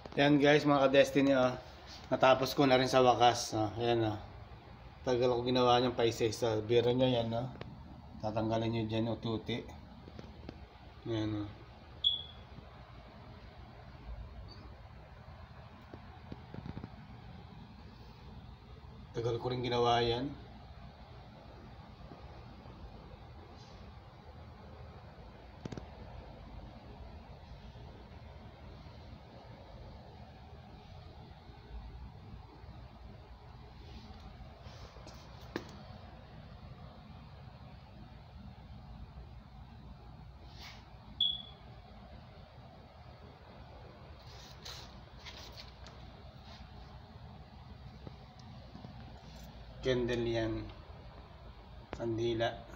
Yan guys, mga ka-Destiny, natapos ko na rin sa wakas. Ayan, tagal ko ginawa niyang pa-isa-isa. Biro nyo yan, tatanggalin nyo dyan ututi. Ayan, tagal ko rin ginawa yan. Candle yan, kandila.